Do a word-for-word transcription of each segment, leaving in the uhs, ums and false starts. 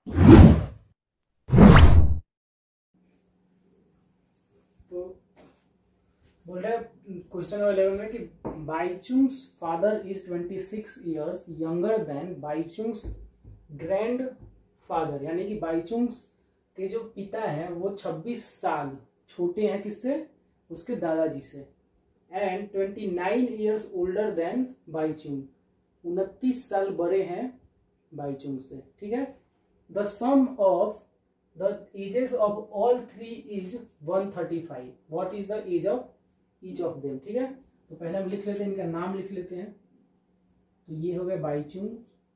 तो बोल रहे क्वेश्चन नंबर इलेवन में कि Bhaichung's father is twenty six years younger than Bhaichung's grandfather, यानी कि बाईचुंग्स के जो पिता हैं वो छब्बीस साल छोटे हैं किससे, उसके दादाजी से। And twenty nine years older than Bhaichung, उनतीस साल बड़े हैं बाईचुंग से। ठीक है। The sum of the ages of all three is one thirty five. What is the age of each of them. ठीक है। तो पहले हम लिख लेते हैं, इनका नाम लिख लेते हैं। तो ये हो गए बाईचुंग,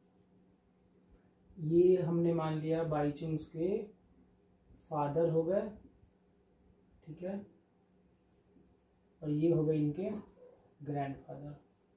ये हमने मान लिया बाईचुंग्स के फादर हो गए। ठीक है। और ये हो गए इनके ग्रैंडफादर।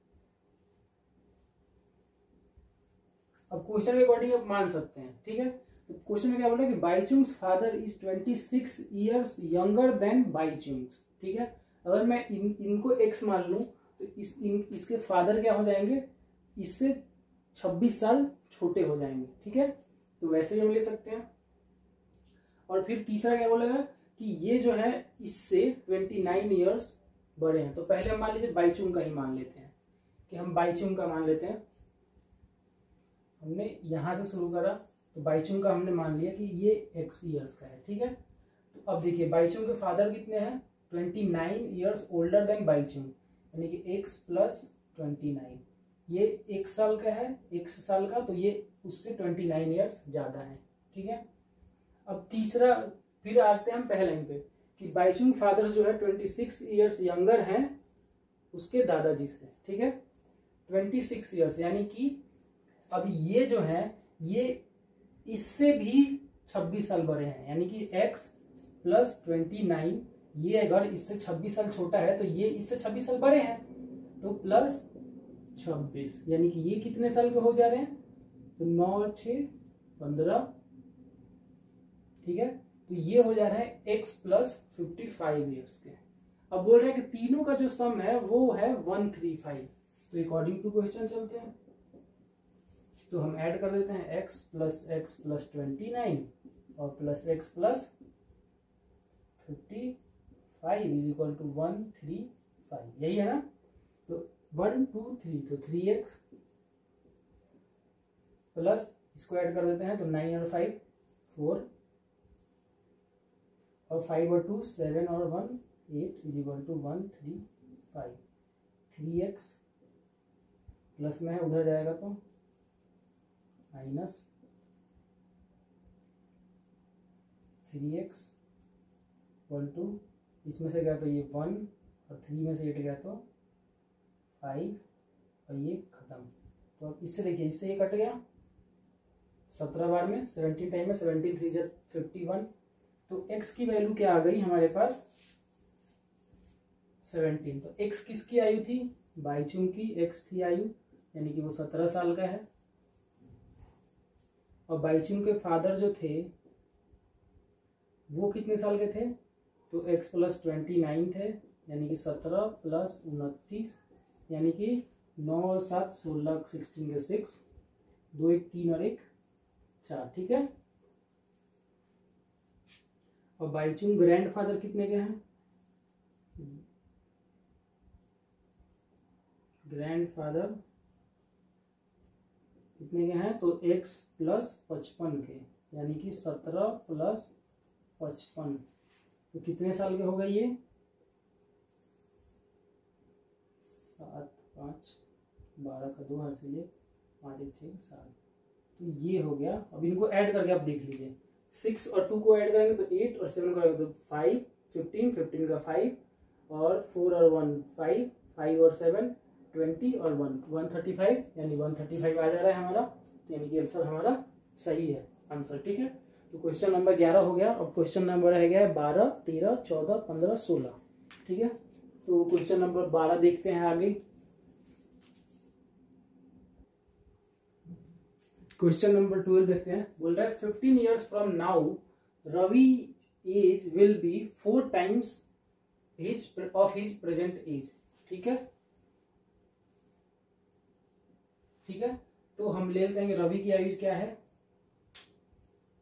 अब क्वेश्चन के अकॉर्डिंग आप मान सकते हैं। ठीक है। तो क्वेश्चन में क्या बोल रहा है कि Bhaichung's father is twenty six years younger than Bhaichung's. ठीक है। अगर मैं इन इनको एक्स मान लूं तो इस इन इसके फादर क्या हो जाएंगे, इससे छब्बीस साल छोटे हो जाएंगे। ठीक है। तो वैसे भी हम ले सकते हैं। और फिर तीसरा क्या बोलेगा कि ये जो है इससे ट्वेंटी नाइन ईयर्स बड़े हैं। तो पहले हम मान लीजिए बाईचुंग का ही मान लेते हैं, कि हम बाईचुंग का मान लेते हैं। हमने यहां से शुरू करा तो बाईचुंग का हमने मान लिया कि ये एक्स ईयर्स का है। ठीक है। तो अब देखिए बाईचुंग के फादर कितने हैं, twenty nine years older than Bhaichung, यानी कि एक्स प्लस ट्वेंटी नाइन। ये एक साल का है, एक्स साल का, तो ये उससे ट्वेंटी नाइन ईयर्स ज्यादा है। ठीक है। अब तीसरा फिर आते हैं हम पहले लाइन पे कि बाईचुंग फादर जो है ट्वेंटी सिक्स ईयर्स यंगर हैं उसके दादाजी से। ठीक है। ट्वेंटी सिक्स ईयर्स यानी कि अब ये जो है ये इससे भी छब्बीस साल बड़े हैं, यानी कि x प्लस ट्वेंटी नाइन, ये अगर इससे छब्बीस साल छोटा है तो ये इससे छब्बीस साल बड़े हैं, तो प्लस छब्बीस, यानी कि ये कितने साल के हो जा रहे हैं, तो नौ छः पंद्रह। ठीक है। तो ये हो जा रहे हैं x plus fifty five years के। अब बोल रहे हैं कि तीनों का जो सम है वो है वन थ्री फाइव। तो अकॉर्डिंग टू क्वेश्चन चलते हैं। तो हम ऐड कर देते हैं x plus x plus twenty nine और plus x plus fifty five is equal to one three five, यही है ना। तो वन टू थ्री, तो थ्री एक्स प्लस इसको ऐड कर देते हैं, तो नाइन और फाइव फोर, और फाइव और टू सेवन और one eight is equal to one three five. Three x plus में है, उधर जाएगा तो minus three x equal to, इसमें से गया तो ये वन और थ्री में से एट गया तो फाइव और ये खत्म। तो अब इससे देखिए, इससे ये कट गया सत्रह बार में, सेवनटीन टाइम में सेवनटीन थ्री जब फिफ्टी वन। तो x की वैल्यू क्या आ गई हमारे पास, सेवनटीन। तो x किसकी आयु थी, बाईचुंग की x थी आयु, यानी कि वो सत्रह साल का है। और बाईचुंग के फादर जो थे वो कितने साल के थे, तो x प्लस ट्वेंटी नाइन थे, यानी कि सत्रह प्लस उनतीस, यानी कि नौ और सात सोलह, सिक्सटीन के सिक्स, दो एक तीन और एक चार। ठीक है। और बाईचुंग ग्रैंड फादर कितने के हैं, ग्रैंड फादर कितने के हैं, तो x प्लस पचपन के, यानी कि सत्रह प्लस पचपन, तो कितने साल के हो गए ये, सात पाँच बारह का दो हर से ये पाँच एक छः सात, तो ये हो गया। अब इनको ऐड करके आप देख लीजिए, सिक्स और टू को ऐड करेंगे तो एट और सेवन करेंगे तो फाइव, फिफ्टीन, फिफ्टीन का फाइव और फोर और वन फाइव, फाइव और सेवन ट्वेंटी और वन वन थर्टी फाइव, यानी वन थर्टी फाइव आ जा रहा है हमारा, यानी कि आंसर हमारा सही है आंसर। ठीक है। तो क्वेश्चन नंबर ग्यारह हो गया। और क्वेश्चन नंबर रह गया है बारह, तेरह, चौदह, पंद्रह, सोलह। ठीक है। तो क्वेश्चन नंबर बारह देखते हैं आगे। क्वेश्चन नंबर ट्वेल्व देखते हैं। बोल रहा है fifteen years from now Ravi age will be four times age of his present age. ठीक है। ठीक है। तो हम ले लेते हैं कि रवि की आयु क्या है,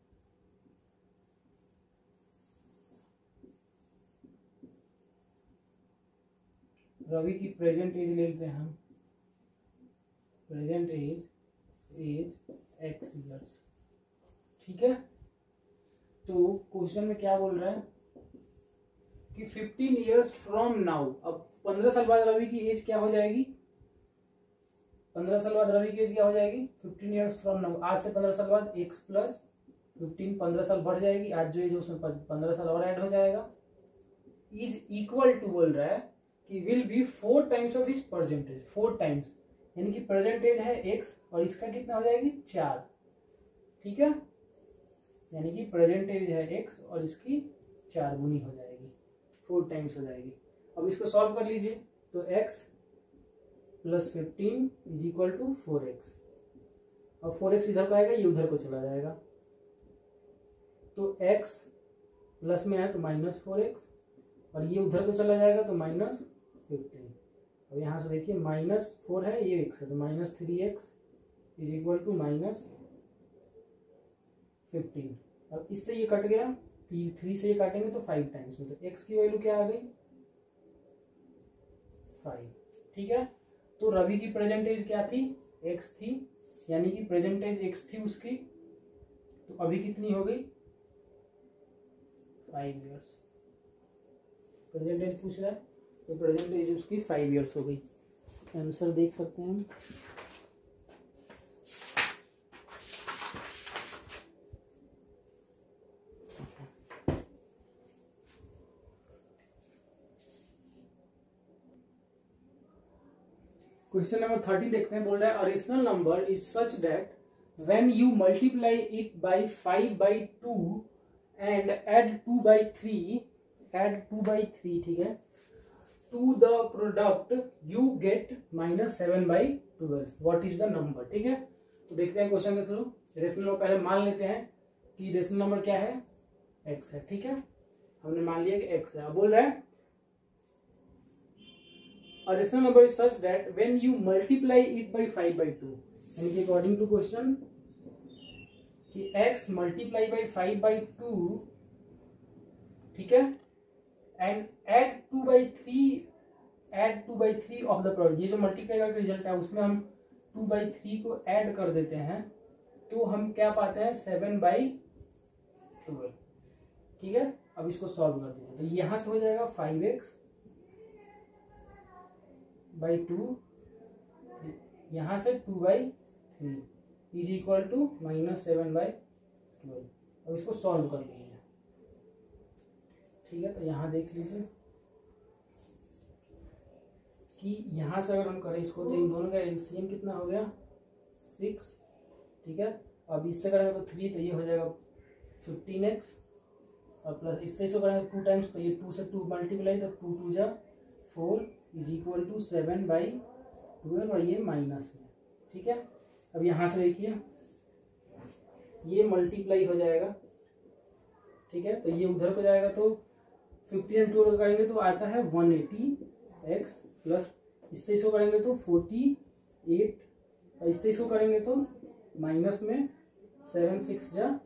रवि की प्रेजेंट एज ले लेते हैं हम, present age age x years, ठीक है। तो क्वेश्चन में क्या बोल रहा है कि फिफ्टीन ईयर्स फ्रॉम नाउ, अब पंद्रह साल बाद रवि की एज क्या हो जाएगी, पंद्रह साल बाद रवि की एज क्या हो जाएगी, फिफ्टीन ईयर्स फ्रॉम नाउ, आज से पंद्रह साल बाद एक्स प्लस फिफ्टीन, पंद्रह साल बढ़ जाएगी, आज जो एज है उसमें पंद्रह साल और ऐड हो जाएगा, इज इक्वल टू बोल रहा है कि will be four times of his percentage, four times, यानी कि परसेंटेज है एक्स और इसका कितना हो जाएगी चार, ठीक है, यानी कि परसेंटेज है एक्स और इसकी चार गुनी हो जाएगी, फोर टाइम्स हो जाएगी। अब इसको सॉल्व कर लीजिए, तो x plus fifteen is equal to four x, अब फोर एक्स इधर को आएगा, ये उधर को चला जाएगा, तो x प्लस में है तो माइनस फोर एक्स और ये उधर को चला जाएगा तो माइनस फिफ्टीन। अब यहाँ से देखिए माइनस फोर है, ये एक्स है, तो minus three x is equal to minus fifteen. अब इससे ये कट गया, थ्री से ये काटेंगे तो फाइव टाइम्स में, तो x की वैल्यू क्या आ गई फाइव, ठीक है। तो रवि की प्रेजेंटेज क्या थी, x थी, यानी कि प्रेजेंटेज x थी उसकी, तो अभी कितनी हो गई फाइव ईयर्स, प्रेजेंटेज पूछ रहा है तो प्रेजेंटेज उसकी फाइव ईयर्स हो गई। आंसर देख सकते हैं हम, क्वेश्चन नंबर थर्टी देखते हैं, बोल रहा है a rational number is such that when you multiply it by five by two and add two by three, add two by three, ठीक है, to the product you get minus seven by twelve, what is the number, ठीक है। तो देखते हैं question के through, rational number पहले मान लेते हैं कि रेशनल नंबर क्या है x है, ठीक है, हमने मान लिया कि x है। अब बोल रहा है a rational number is such that when you multiply it by five by two, यानी कि according to question कि x multiply by five by two, ठीक है, and add two by three, add two by three of the product, ये जो multiply का result है उसमें हम two by three को ऐड कर देते हैं, तो हम क्या पाते हैं सेवन by ट्वेल्व, ठीक है। अब इसको सॉल्व कर दीजिए, तो यहां से हो जाएगा फाइव एक्स बाई टू, यहां से two by three is equal to minus seven by twelve. अब इसको सॉल्व कर लीजिए, ठीक है। तो यहां देख लीजिए कि यहां से अगर हम करें इसको तो इन दोनों का एलसीएम कितना हो गया सिक्स, ठीक है। अब इससे करेंगे तो थ्री, तो ये हो जाएगा फिफ्टीन एक्स और प्लस इससे इसको करेंगे टू टाइम्स, तो ये टू से टू मल्टीप्लाई, तो टू टू जा four is equal to seven by twelve और ये माइनस में, ठीक है। अब यहाँ से देखिए ये मल्टीप्लाई हो जाएगा, ठीक है, तो ये उधर को जाएगा, तो फिफ्टी एंड ट्वेल्व करेंगे तो आता है वन एटी एक्स प्लस इससे इसको करेंगे तो फोर्टी एट और इससे इसको करेंगे तो माइनस में सेवन सिक्स जा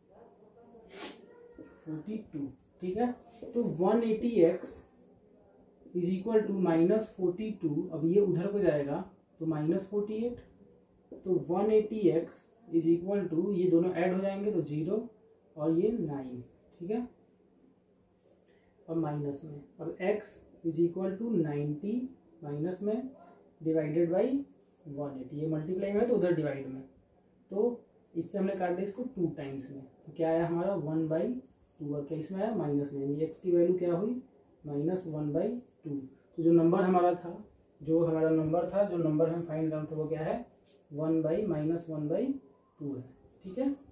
फोर्टी टू, ठीक है। तो one eighty x is equal to minus forty two, अब ये उधर को जाएगा तो माइनस फोर्टी एट, तो one eighty x is equal to ये दोनों ऐड हो जाएंगे तो जीरो और ये नाइन, ठीक है, और माइनस में अब x is equal to ninety minus में डिवाइडेड बाई वन एटी, ये मल्टीप्लाई में है तो उधर डिवाइड में, तो इससे हमने काट दिया इसको टू टाइम्स में, तो क्या आया हमारा वन बाई टू और क्या इसमें आया माइनस में, यानी x की वैल्यू क्या हुई माइनस वन बाई टू। तो जो नंबर हमारा था जो हमारा नंबर था जो नंबर हम फाइंड करना था वो क्या है one by minus one by two है, ठीक है।